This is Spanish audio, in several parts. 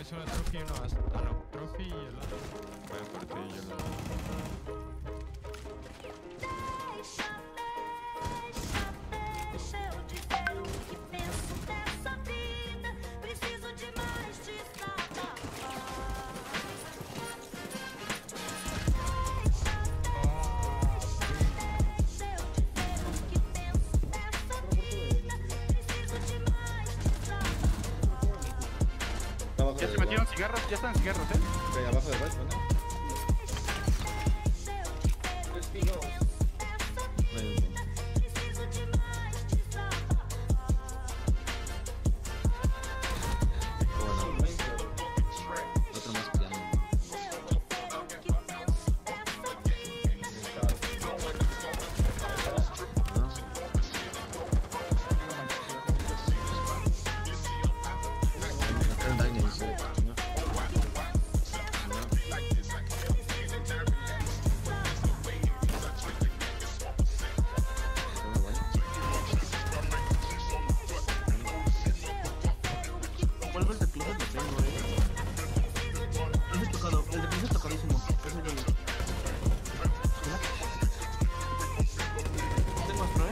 tienes una trophy y uno más. Ah, no, trophy y el otro. Voy a por ti y yo lo... Ya se metieron cigarros, ya están cigarros, Ok, abajo del West, ¿no? Otro más piano. ¿Cuál es el piso que tengo, Ese tocado, el de piso es tocadísimo. Ese de... Tengo otro,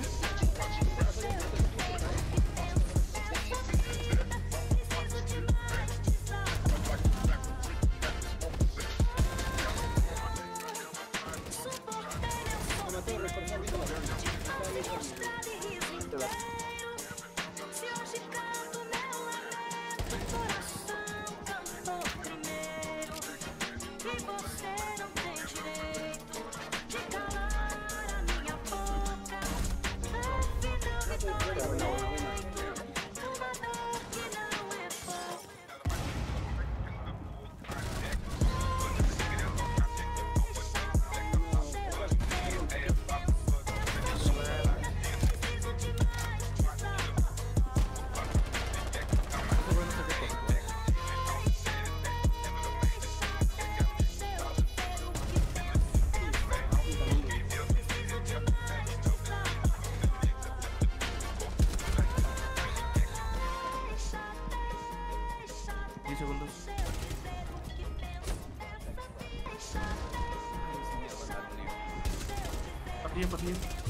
segundos. Patrulla.